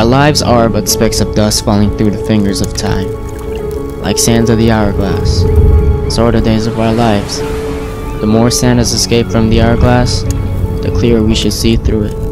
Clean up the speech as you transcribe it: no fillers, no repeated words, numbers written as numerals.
Our lives are but specks of dust falling through the fingers of time. Like sands of the hourglass, so are the days of our lives. The more sand has escaped from the hourglass, the clearer we should see through it.